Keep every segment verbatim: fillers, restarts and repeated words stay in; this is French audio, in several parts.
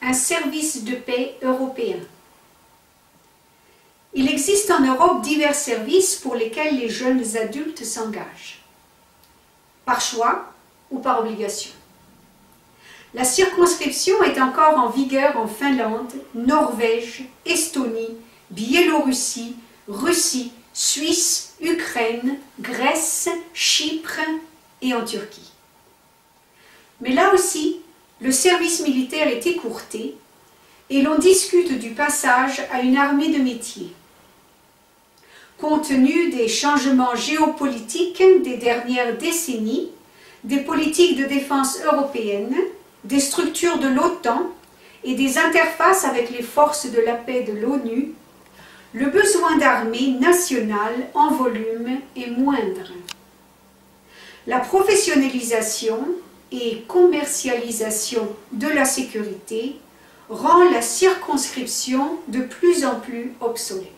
un service de paix européen. Il existe en Europe divers services pour lesquels les jeunes adultes s'engagent, par choix ou par obligation. La circonscription est encore en vigueur en Finlande, Norvège, Estonie, Biélorussie, Russie, Suisse, Ukraine, Grèce, Chypre et en Turquie. Mais là aussi, le service militaire est écourté et l'on discute du passage à une armée de métier. Compte tenu des changements géopolitiques des dernières décennies, des politiques de défense européennes, des structures de l'OTAN et des interfaces avec les forces de la paix de l'ONU, le besoin d'armées nationales en volume est moindre. La professionnalisation et commercialisation de la sécurité rend la circonscription de plus en plus obsolète.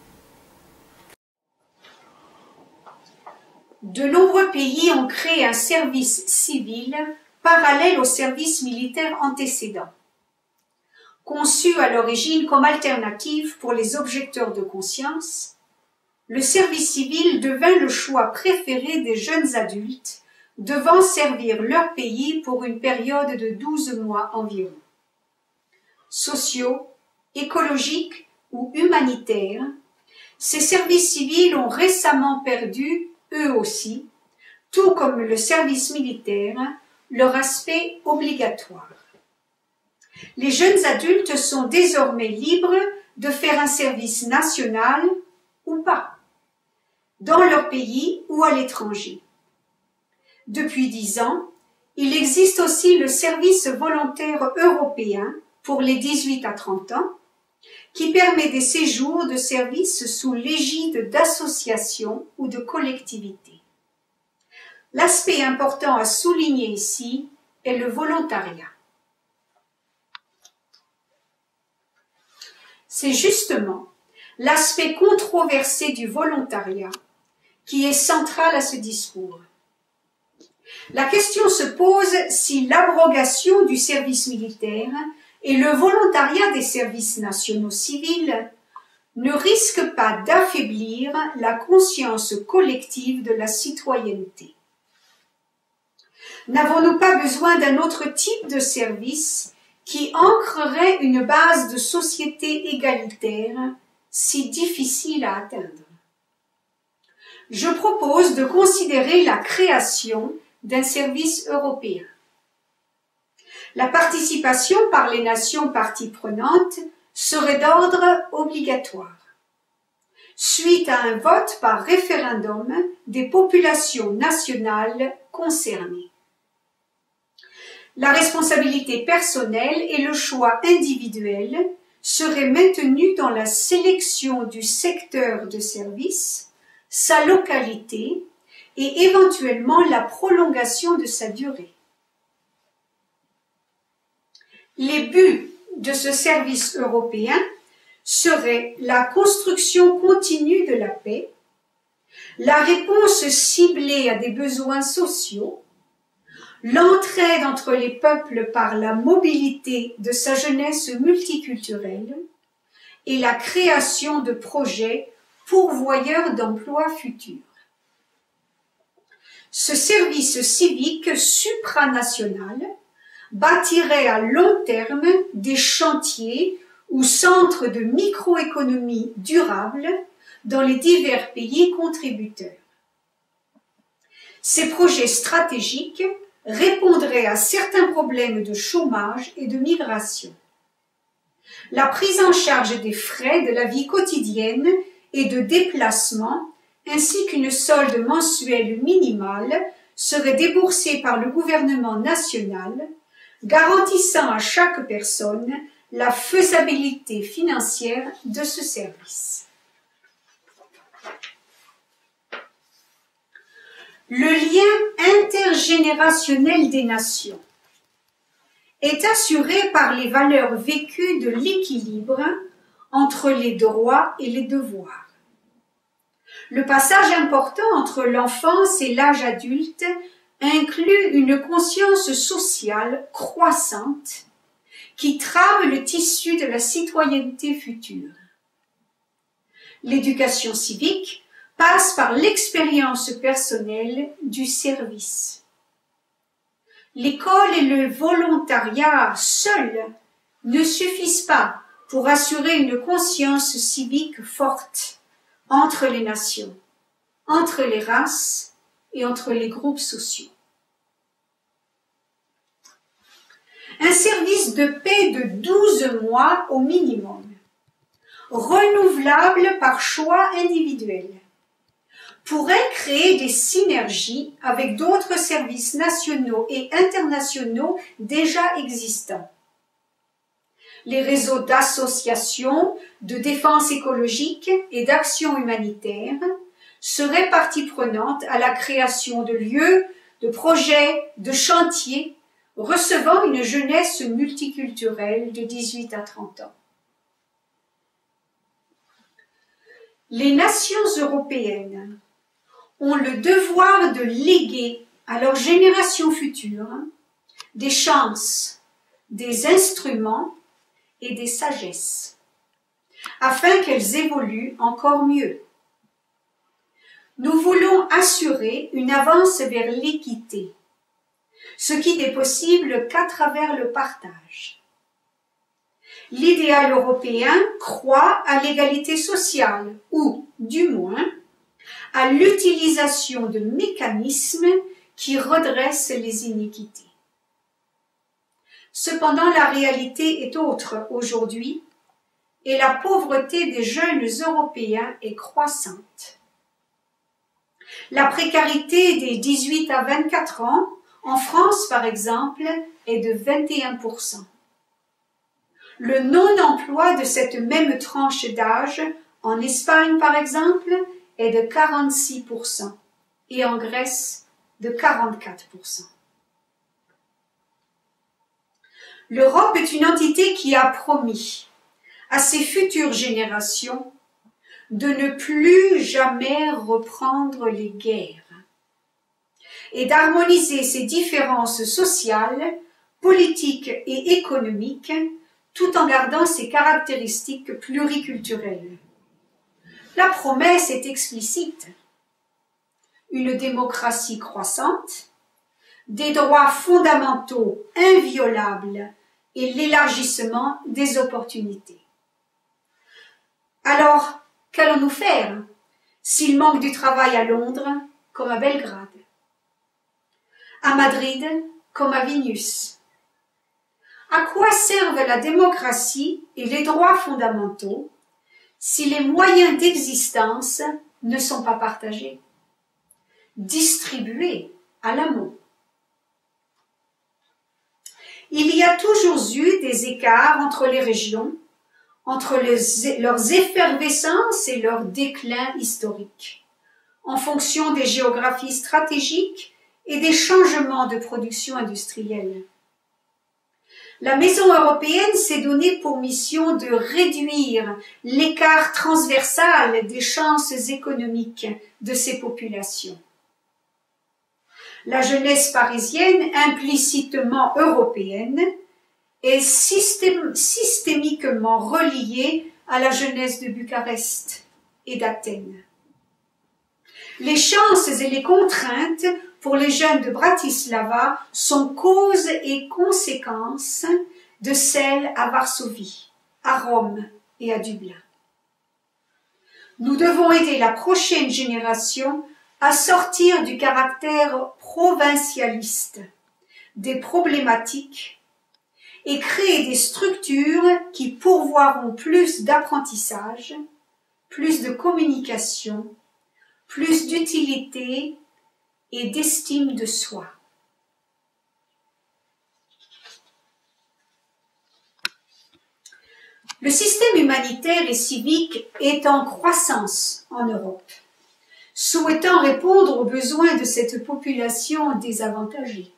De nombreux pays ont créé un service civil parallèle au service militaire antécédent. Conçu à l'origine comme alternative pour les objecteurs de conscience, le service civil devint le choix préféré des jeunes adultes devant servir leur pays pour une période de douze mois environ. Sociaux, écologiques ou humanitaires, ces services civils ont récemment perdu, eux aussi, tout comme le service militaire, leur aspect obligatoire. Les jeunes adultes sont désormais libres de faire un service national ou pas, dans leur pays ou à l'étranger. Depuis dix ans, il existe aussi le service volontaire européen pour les dix-huit à trente ans, qui permet des séjours de service sous l'égide d'associations ou de collectivités. L'aspect important à souligner ici est le volontariat. C'est justement l'aspect controversé du volontariat qui est central à ce discours. La question se pose si l'abrogation du service militaire et le volontariat des services nationaux civils ne risquent pas d'affaiblir la conscience collective de la citoyenneté. N'avons-nous pas besoin d'un autre type de service qui ancrerait une base de société égalitaire si difficile à atteindre? Je propose de considérer la création d'un service européen. La participation par les nations parties prenantes serait d'ordre obligatoire, suite à un vote par référendum des populations nationales concernées. La responsabilité personnelle et le choix individuel seraient maintenus dans la sélection du secteur de service, sa localité et éventuellement la prolongation de sa durée. Les buts de ce service européen seraient la construction continue de la paix, la réponse ciblée à des besoins sociaux, l'entraide entre les peuples par la mobilité de sa jeunesse multiculturelle et la création de projets pourvoyeurs d'emplois futurs. Ce service civique supranational bâtirait à long terme des chantiers ou centres de microéconomie durable dans les divers pays contributeurs. Ces projets stratégiques répondraient à certains problèmes de chômage et de migration. La prise en charge des frais de la vie quotidienne et de déplacement, ainsi qu'une solde mensuelle minimale, serait déboursée par le gouvernement national, garantissant à chaque personne la faisabilité financière de ce service. Le lien intergénérationnel des nations est assuré par les valeurs vécues de l'équilibre entre les droits et les devoirs. Le passage important entre l'enfance et l'âge adulte inclut une conscience sociale croissante qui trame le tissu de la citoyenneté future. L'éducation civique passe par l'expérience personnelle du service. L'école et le volontariat seuls ne suffisent pas pour assurer une conscience civique forte entre les nations, entre les races et entre les groupes sociaux. Un service de paix de douze mois au minimum, renouvelable par choix individuel, pourrait créer des synergies avec d'autres services nationaux et internationaux déjà existants. Les réseaux d'associations, de défense écologique et d'action humanitaire seraient partie prenante à la création de lieux, de projets, de chantiers recevant une jeunesse multiculturelle de dix-huit à trente ans. Les nations européennes ont le devoir de léguer à leurs générations futures des chances, des instruments et des sagesses, afin qu'elles évoluent encore mieux. Nous voulons assurer une avance vers l'équité, ce qui n'est possible qu'à travers le partage. L'idéal européen croit à l'égalité sociale, ou, du moins, à l'utilisation de mécanismes qui redressent les inéquités. Cependant, la réalité est autre aujourd'hui et la pauvreté des jeunes Européens est croissante. La précarité des dix-huit à vingt-quatre ans, en France par exemple, est de vingt et un pour cent. Le non-emploi de cette même tranche d'âge, en Espagne par exemple, est de quarante-six pour cent et en Grèce de quarante-quatre pour cent. L'Europe est une entité qui a promis à ses futures générations de ne plus jamais reprendre les guerres et d'harmoniser ses différences sociales, politiques et économiques tout en gardant ses caractéristiques pluriculturelles. La promesse est explicite. Une démocratie croissante, des droits fondamentaux inviolables et l'élargissement des opportunités. Alors, qu'allons-nous faire s'il manque du travail à Londres comme à Belgrade, à Madrid comme à Vilnius? À quoi servent la démocratie et les droits fondamentaux si les moyens d'existence ne sont pas partagés, distribués à l'amont? Il y a toujours eu des écarts entre les régions, entre les, leurs effervescences et leur déclin historique, en fonction des géographies stratégiques et des changements de production industrielle. La Maison européenne s'est donnée pour mission de réduire l'écart transversal des chances économiques de ces populations. La jeunesse parisienne, implicitement européenne, est systém- systémiquement reliée à la jeunesse de Bucarest et d'Athènes. Les chances et les contraintes pour les jeunes de Bratislava sont cause et conséquence de celles à Varsovie, à Rome et à Dublin. Nous devons aider la prochaine génération à sortir du caractère provincialiste des problématiques et créer des structures qui pourvoiront plus d'apprentissage, plus de communication, plus d'utilité et d'estime de soi. Le système humanitaire et civique est en croissance en Europe, souhaitant répondre aux besoins de cette population désavantagée.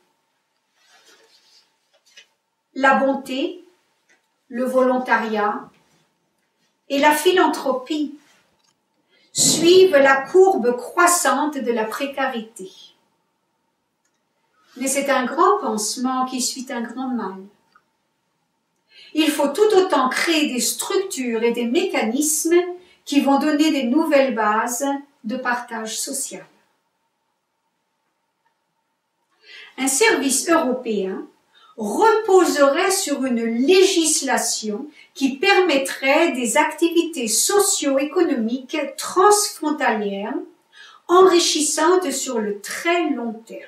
La bonté, le volontariat et la philanthropie suivent la courbe croissante de la précarité. Mais c'est un grand pansement qui suit un grand mal. il faut tout autant créer des structures et des mécanismes qui vont donner des nouvelles bases de partage social. Un service européen reposerait sur une législation qui permettrait des activités socio-économiques transfrontalières enrichissantes sur le très long terme.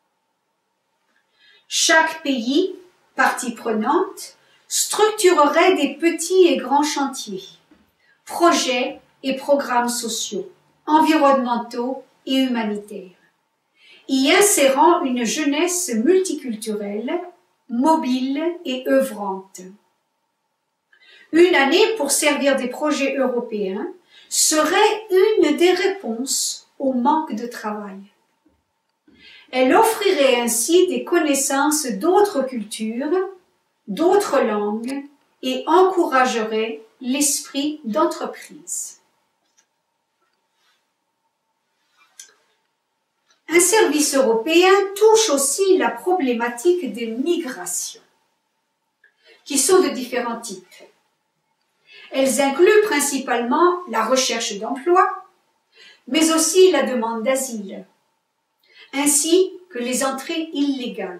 Chaque pays, partie prenante, structurerait des petits et grands chantiers, projets et programmes sociaux, environnementaux et humanitaires, y insérant une jeunesse multiculturelle, mobile et œuvrante. Une année pour servir des projets européens serait une des réponses au manque de travail. Elle offrirait ainsi des connaissances d'autres cultures, d'autres langues et encouragerait l'esprit d'entreprise. Un service européen touche aussi la problématique des migrations, qui sont de différents types. Elles incluent principalement la recherche d'emploi, mais aussi la demande d'asile, ainsi que les entrées illégales.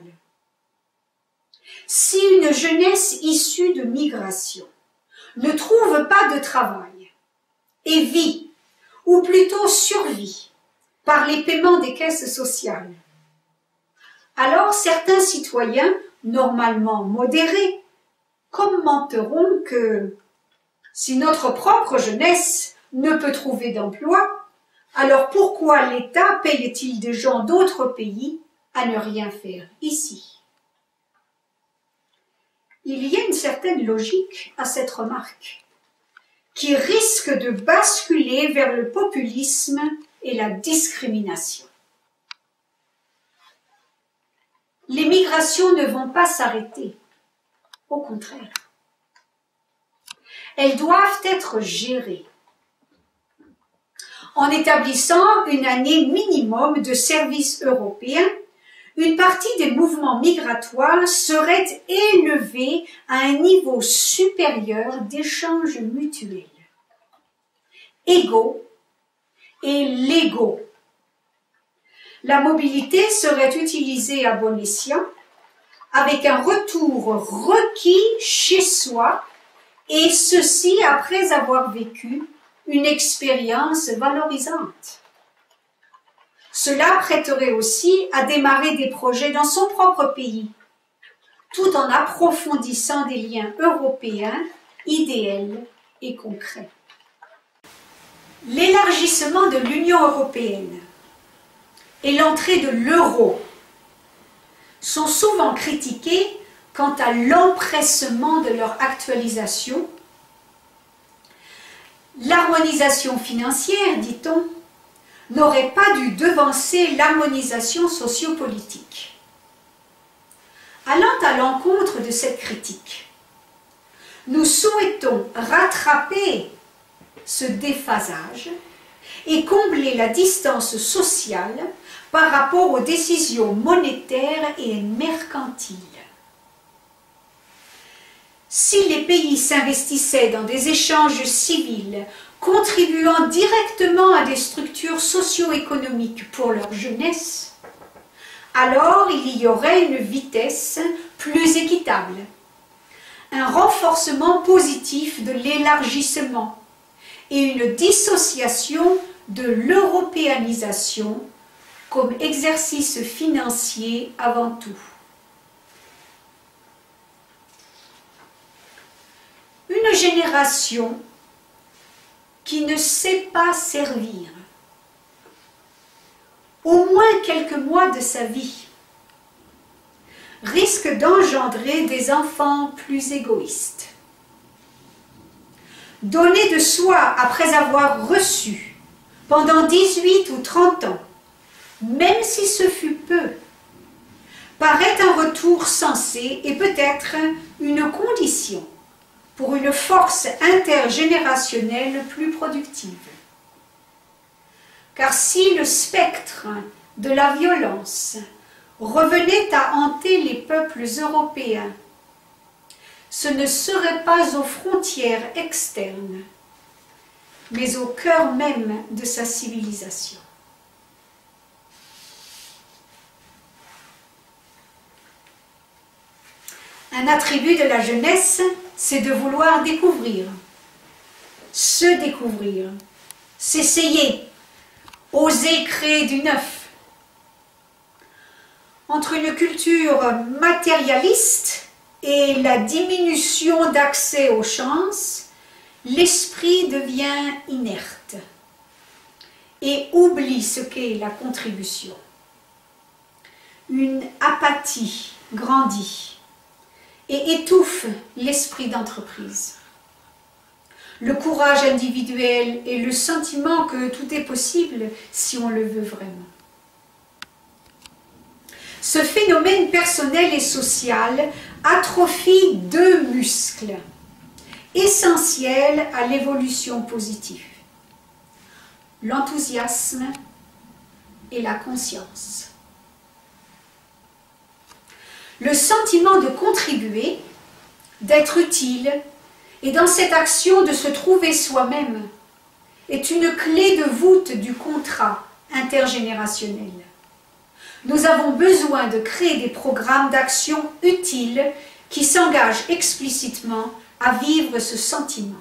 Si une jeunesse issue de migration ne trouve pas de travail et vit, ou plutôt survit, par les paiements des caisses sociales, alors certains citoyens, normalement modérés, commenteront que si notre propre jeunesse ne peut trouver d'emploi, alors pourquoi l'État paye-t-il des gens d'autres pays à ne rien faire ici? Il y a une certaine logique à cette remarque, qui risque de basculer vers le populisme et la discrimination. Les migrations ne vont pas s'arrêter, au contraire. Elles doivent être gérées en établissant une année minimum de service européen. Une partie des mouvements migratoires serait élevée à un niveau supérieur d'échanges mutuels, égaux et légaux. La mobilité serait utilisée à bon escient, avec un retour requis chez soi, et ceci après avoir vécu une expérience valorisante. Cela prêterait aussi à démarrer des projets dans son propre pays, tout en approfondissant des liens européens idéaux et concrets. L'élargissement de l'Union européenne et l'entrée de l'euro sont souvent critiqués quant à l'empressement de leur actualisation. L'harmonisation financière, dit-on, n'aurait pas dû devancer l'harmonisation sociopolitique. Allant à l'encontre de cette critique, nous souhaitons rattraper ce déphasage et combler la distance sociale par rapport aux décisions monétaires et mercantiles. Si les pays s'investissaient dans des échanges civils, contribuant directement à des structures socio-économiques pour leur jeunesse, alors il y aurait une vitesse plus équitable, un renforcement positif de l'élargissement et une dissociation de l'européanisation comme exercice financier avant tout. Une génération qui ne sait pas servir au moins quelques mois de sa vie risque d'engendrer des enfants plus égoïstes. Donner de soi après avoir reçu pendant dix-huit ou trente ans, même si ce fut peu, paraît un retour sensé et peut-être une condition pour une force intergénérationnelle plus productive. Car si le spectre de la violence revenait à hanter les peuples européens, ce ne serait pas aux frontières externes, mais au cœur même de sa civilisation. Un attribut de la jeunesse, c'est de vouloir découvrir, se découvrir, s'essayer, oser créer du neuf. Entre une culture matérialiste et la diminution d'accès aux chances, l'esprit devient inerte et oublie ce qu'est la contribution. Une apathie grandit et étouffe l'esprit d'entreprise. Le courage individuel et le sentiment que tout est possible si on le veut vraiment. Ce phénomène personnel et social atrophie deux muscles essentiels à l'évolution positive: l'enthousiasme et la conscience. Le sentiment de contribuer, d'être utile, et dans cette action de se trouver soi-même, est une clé de voûte du contrat intergénérationnel. Nous avons besoin de créer des programmes d'action utiles qui s'engagent explicitement à vivre ce sentiment.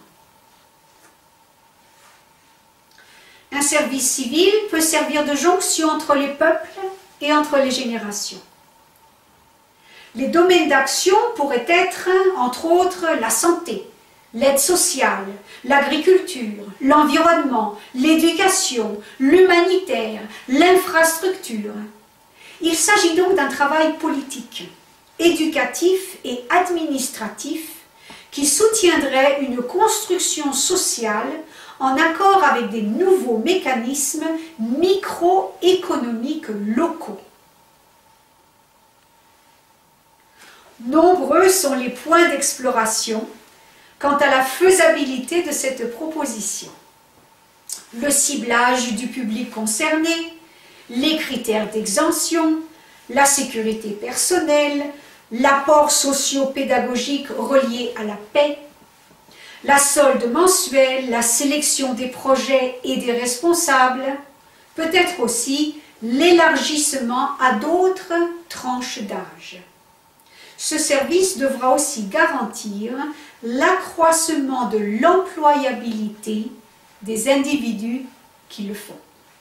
Un service civil peut servir de jonction entre les peuples et entre les générations. Les domaines d'action pourraient être, entre autres, la santé, l'aide sociale, l'agriculture, l'environnement, l'éducation, l'humanitaire, l'infrastructure. Il s'agit donc d'un travail politique, éducatif et administratif qui soutiendrait une construction sociale en accord avec des nouveaux mécanismes microéconomiques locaux. Nombreux sont les points d'exploration quant à la faisabilité de cette proposition. Le ciblage du public concerné, les critères d'exemption, la sécurité personnelle, l'apport socio-pédagogique relié à la paix, la solde mensuelle, la sélection des projets et des responsables, peut-être aussi l'élargissement à d'autres tranches d'âge. Ce service devra aussi garantir l'accroissement de l'employabilité des individus qui le font.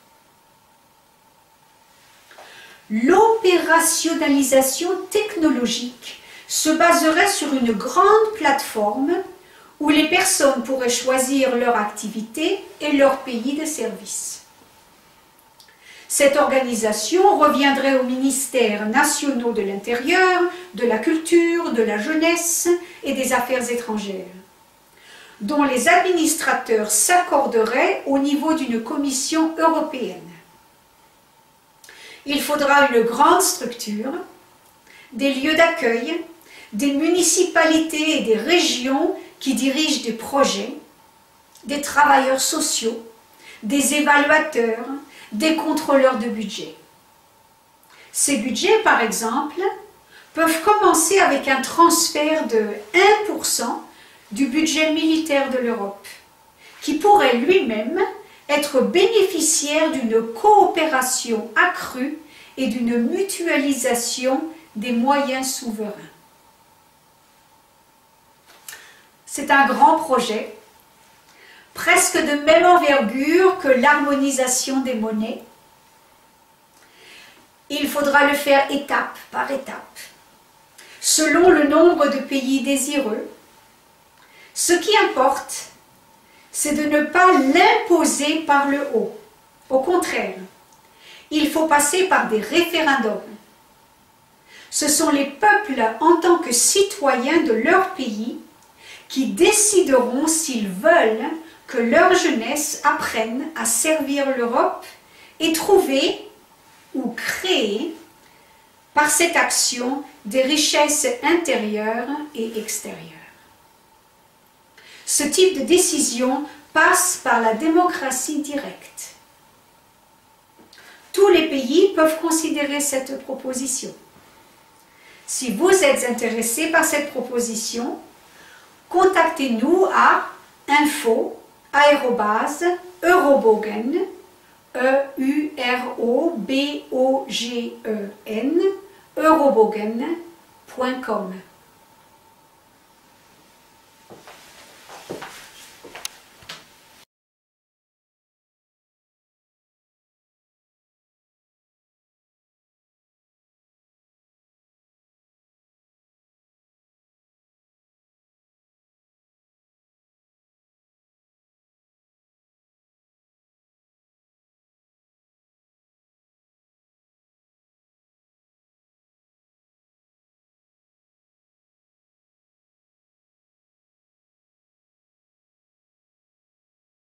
L'opérationnalisation technologique se baserait sur une grande plateforme où les personnes pourraient choisir leur activité et leur pays de service. Cette organisation reviendrait aux ministères nationaux de l'Intérieur, de la Culture, de la Jeunesse et des Affaires étrangères, dont les administrateurs s'accorderaient au niveau d'une commission européenne. Il faudra une grande structure, des lieux d'accueil, des municipalités et des régions qui dirigent des projets, des travailleurs sociaux, des évaluateurs, des contrôleurs de budget. Ces budgets, par exemple, peuvent commencer avec un transfert de un pour cent du budget militaire de l'Europe, qui pourrait lui-même être bénéficiaire d'une coopération accrue et d'une mutualisation des moyens souverains. C'est un grand projet, presque de même envergure que l'harmonisation des monnaies. Il faudra le faire étape par étape, selon le nombre de pays désireux. Ce qui importe, c'est de ne pas l'imposer par le haut. Au contraire, il faut passer par des référendums. Ce sont les peuples en tant que citoyens de leur pays qui décideront s'ils veulent que leur jeunesse apprenne à servir l'Europe et trouver ou créer par cette action des richesses intérieures et extérieures. Ce type de décision passe par la démocratie directe. Tous les pays peuvent considérer cette proposition. Si vous êtes intéressé par cette proposition, contactez-nous à info arobase eurobogen, E U R O B O G E N, eurobogen point com.